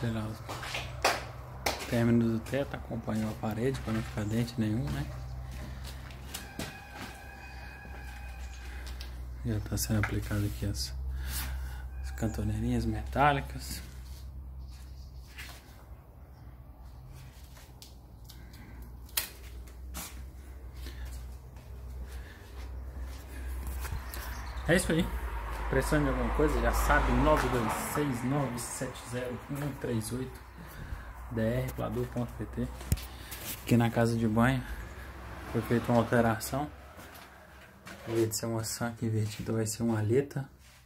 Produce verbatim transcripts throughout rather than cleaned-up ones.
Sei lá, o término do teto acompanhou a parede para não ficar dente nenhum, né? Já está sendo aplicado aqui as, as cantoneirinhas metálicas. É isso aí. Precisando de alguma coisa, já sabe, nove dois seis nove sete zero um três oito d r pladur ponto p t. Aqui na casa de banho foi feita uma alteração. Em vez de ser uma sanca invertida, vai ser uma aleta.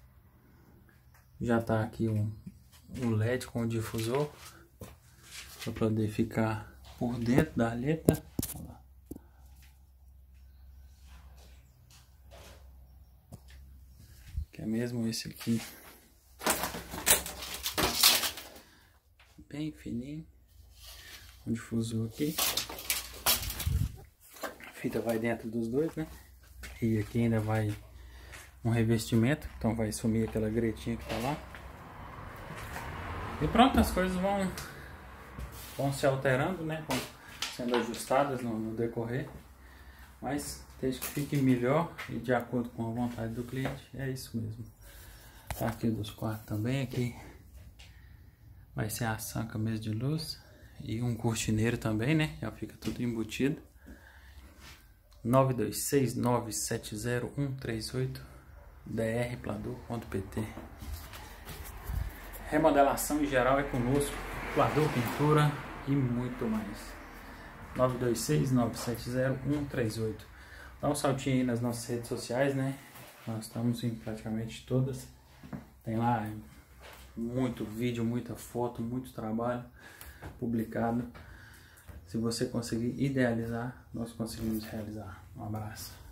Já tá aqui um, um L E D com o difusor para poder ficar por dentro da aleta. Que é mesmo esse aqui, bem fininho, um difusor aqui, a fita vai dentro dos dois, né? E aqui ainda vai um revestimento, então vai sumir aquela gretinha que tá lá. E pronto, as coisas vão, vão se alterando, né? Vão sendo ajustadas no, no decorrer, mas desde que fique melhor e de acordo com a vontade do cliente, é isso mesmo. Tá aqui dos quartos também, aqui vai ser a sanca mesmo de luz e um cortineiro também, né? Já fica tudo embutido. nove dois seis nove sete zero um três oito d r pladur ponto p t. Remodelação em geral é conosco, pladur, pintura e muito mais. nove dois seis nove sete zero um três oito. Dá um saltinho aí nas nossas redes sociais, né? Nós estamos em praticamente todas. Tem lá muito vídeo, muita foto, muito trabalho publicado. Se você conseguir idealizar, nós conseguimos realizar. Um abraço.